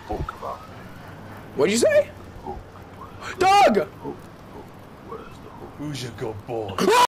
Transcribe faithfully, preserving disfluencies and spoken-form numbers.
hook about? What'd you say? Hook. Dog! Hook. Hook. Where's the hook? Who's your good boy?